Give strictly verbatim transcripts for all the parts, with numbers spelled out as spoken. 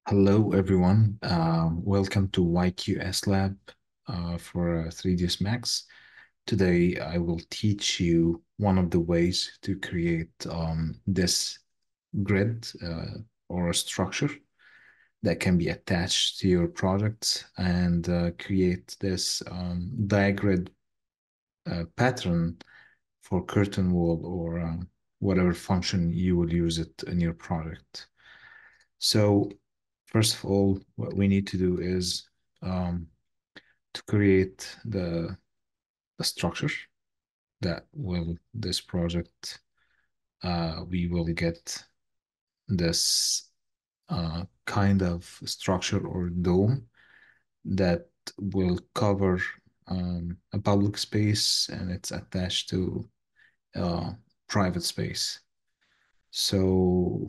Hello, everyone. Um, welcome to Y Q S Lab uh, for uh, three D S Max. Today, I will teach you one of the ways to create um, this grid uh, or a structure that can be attached to your project and uh, create this um, Diagrid uh, pattern for curtain wall or um, whatever function you will use it in your project. So first of all, what we need to do is um, to create the, the structure that will this project uh, we will get this uh, kind of structure or dome that will cover um, a public space and it's attached to uh, private space. So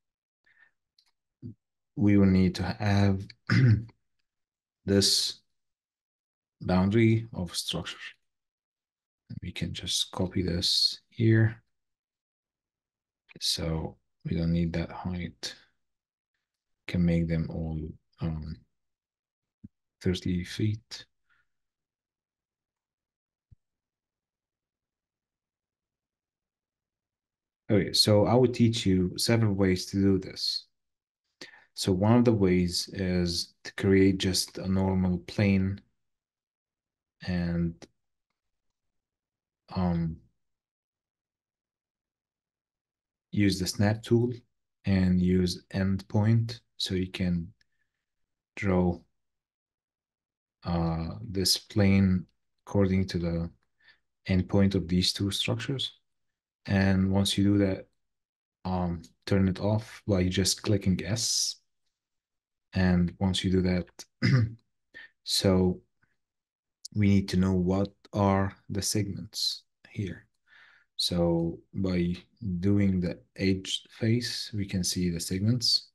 we will need to have this boundary of structure. We can just copy this here. So we don't need that height. Can make them all um, thirty feet. Okay, so I will teach you several ways to do this. So one of the ways is to create just a normal plane and um, use the snap tool and use endpoint so you can draw uh, this plane according to the endpoint of these two structures. And once you do that, um, turn it off by just clicking S. And once you do that, so we need to know what are the segments here. So by doing the edge face, we can see the segments.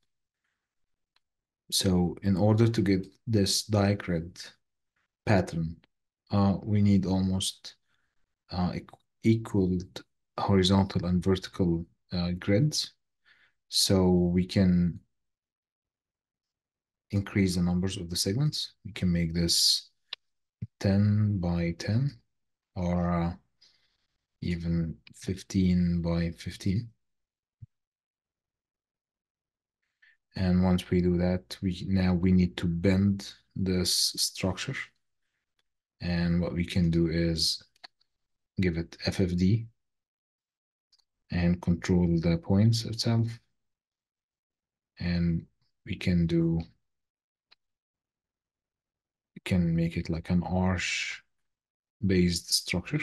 So in order to get this Diagrid pattern, uh, we need almost uh, equaled horizontal and vertical uh, grids. So we can increase the numbers of the segments. We can make this ten by ten or uh, even fifteen by fifteen. And once we do that, we now we need to bend this structure. And what we can do is give it F F D and control the points itself. And we can do, we can make it like an arch based structure.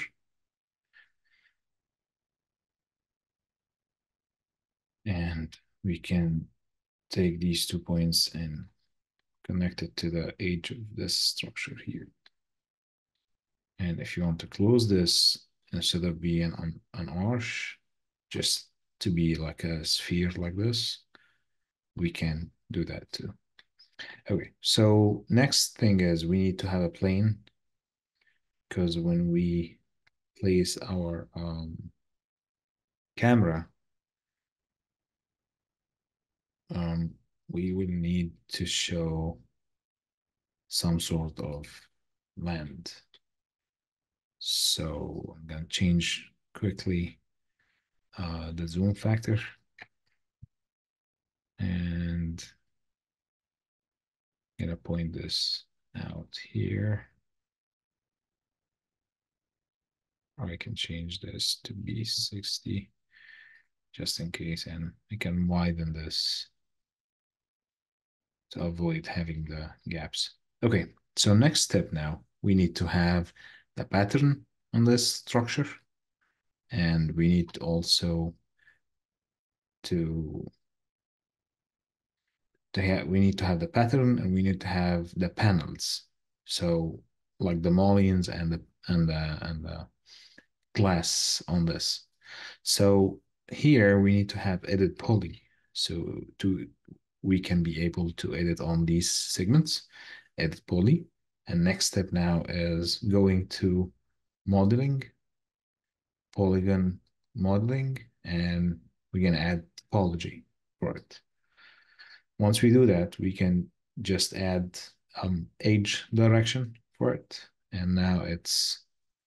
And we can take these two points and connect it to the edge of this structure here. And if you want to close this, instead of being an, an arch, just to be like a sphere like this, we can do that too. Okay, so next thing is we need to have a plane because when we place our um, camera, um, we will need to show some sort of land. So I'm gonna change quickly uh, the zoom factor and I'm gonna point this out here. Or I can change this to be sixty just in case, and I can widen this to avoid having the gaps. Okay, so next step now, we need to have the pattern on this structure, and we need also to, to have, we need to have the pattern and we need to have the panels. So like the mullions and the, and the, and the glass on this. So here we need to have edit poly. So to we can be able to edit on these segments, edit poly. And next step now is going to modeling, polygon modeling, and we're gonna add topology for it. Once we do that, we can just add um, edge direction for it. And now it's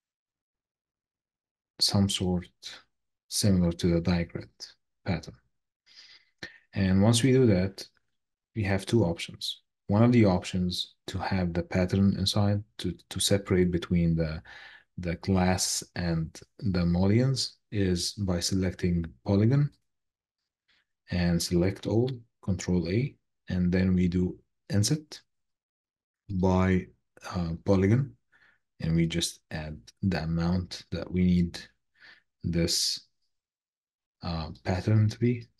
some sort similar to the Diagrid pattern. And once we do that, we have two options. One of the options to have the pattern inside to, to separate between the, the glass and the mullions is by selecting polygon and select all, control A, and then we do insert by uh, polygon, and we just add the amount that we need this uh, pattern to be.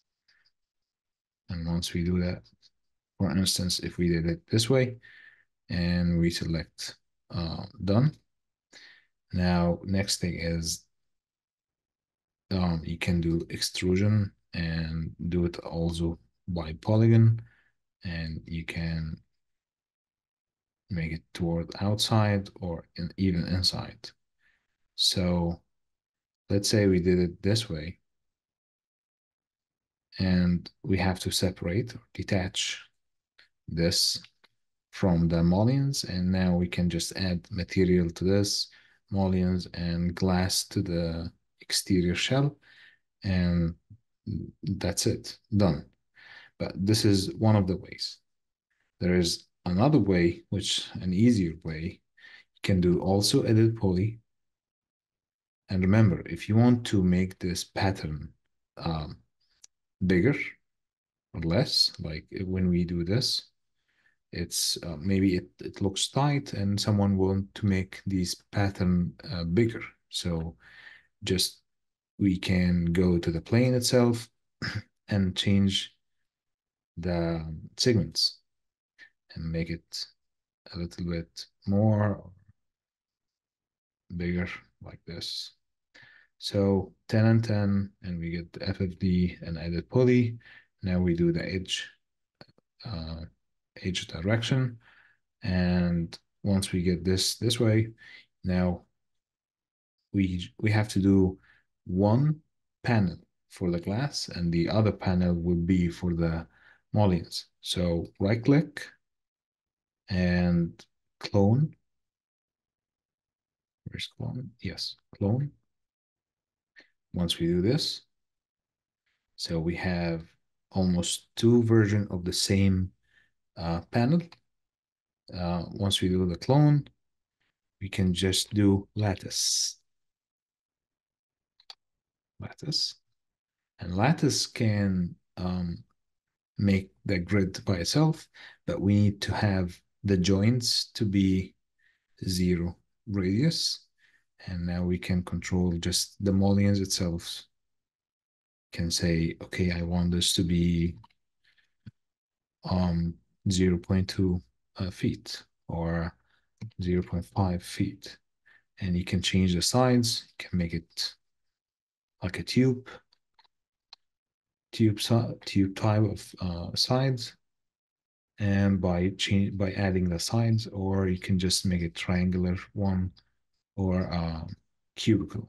And once we do that, for instance, if we did it this way and we select uh, done, now next thing is um, you can do extrusion and do it also by polygon, and you can make it toward outside or in, even inside. So let's say we did it this way, and we have to separate or detach this from the mullions, and now we can just add material to this, mullions and glass to the exterior shell, and that's it, done. But this is one of the ways. There is another way, which an easier way. You can do also edit poly. And remember, if you want to make this pattern um, bigger or less, like when we do this, it's uh, maybe it, it looks tight and someone want to make this pattern uh, bigger. So just we can go to the plane itself and change the segments and make it a little bit more bigger like this. So ten and ten, and we get the F F D and edit poly. Now we do the edge, uh, edge direction. And once we get this this way, now we we have to do one panel for the glass and the other panel will be for the mullions. So right click and clone. Where's clone? Yes, clone. Once we do this, so we have almost two versions of the same uh, panel. Uh, once we do the clone, we can just do lattice. Lattice. And lattice can um, make the grid by itself, but we need to have the joints to be zero radius. And now we can control just the mullions itself. Can say, okay, I want this to be um zero point two uh, feet or zero point five feet. And you can change the sides, you can make it like a tube, tube, tube type of uh, sides, and by change by adding the sides, or you can just make a triangular one or a cubicle.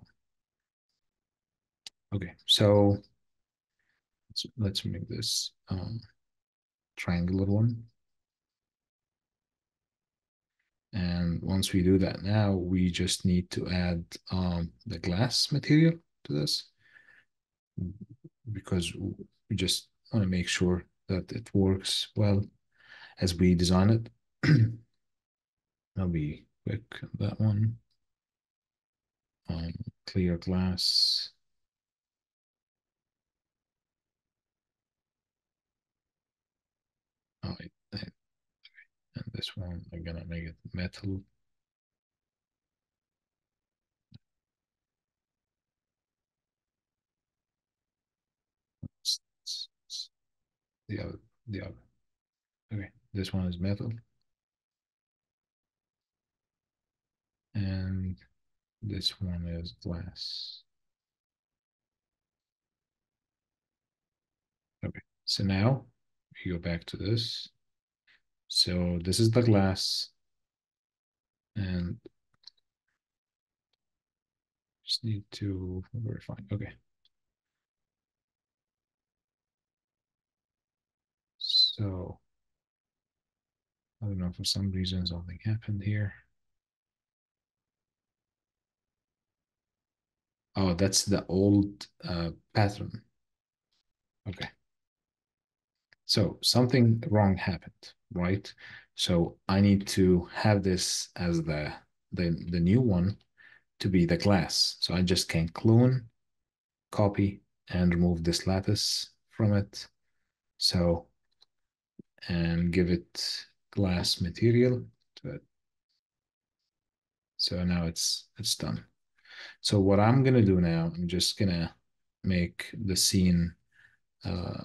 Okay, so let's, let's make this um, triangular one. And once we do that now, we just need to add um, the glass material to this because we just want to make sure that it works well as we design it. I'll be quick on that one. Um, clear glass. Oh, wait, and this one, I'm gonna make it metal. It's, it's, it's the other, the other. Okay, this one is metal, and this one is glass. Okay, so now we go back to this. So this is the glass, and just need to verify. Okay. So I don't know, for some reason something happened here. Oh, that's the old uh, pattern. Okay. So something wrong happened, right? So I need to have this as the the, the new one to be the glass. So I just can clone, copy, and remove this lattice from it. So, and give it glass material to it. So now it's it's done. So what I'm gonna do now, I'm just gonna make the scene uh,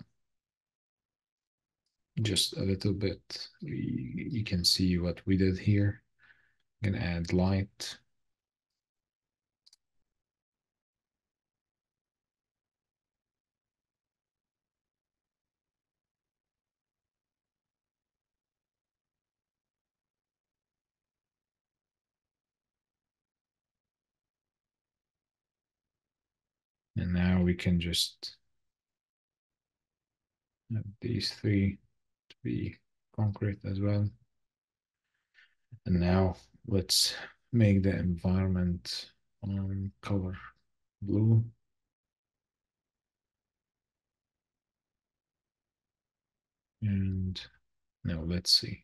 just a little bit. You, you can see what we did here. I'm gonna add light. And now we can just have these three to be concrete as well. And now let's make the environment um, color blue. And now let's see.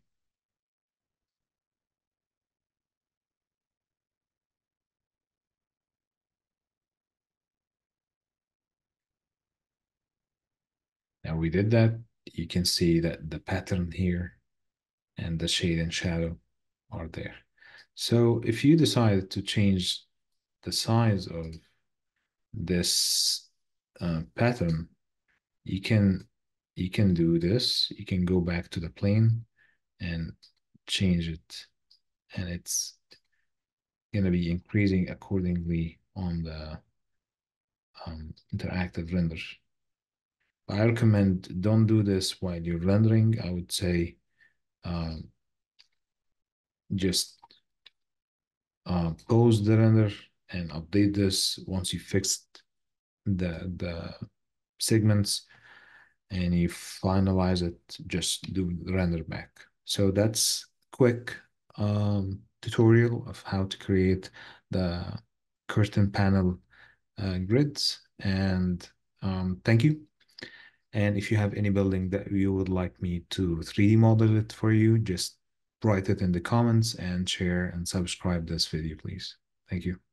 Now we did that. You can see that the pattern here and the shade and shadow are there. So if you decide to change the size of this uh, pattern, you can you can do this. You can go back to the plane and change it, and it's going to be increasing accordingly on the um, interactive render. I recommend don't do this while you're rendering. I would say um, just uh, pause the render and update this once you fixed the the segments and you finalize it. Just do the render back. So that's quick um, tutorial of how to create the curtain panel uh, grids. And um, thank you. And if you have any building that you would like me to three D model it for you, just write it in the comments and share and subscribe this video, please. Thank you.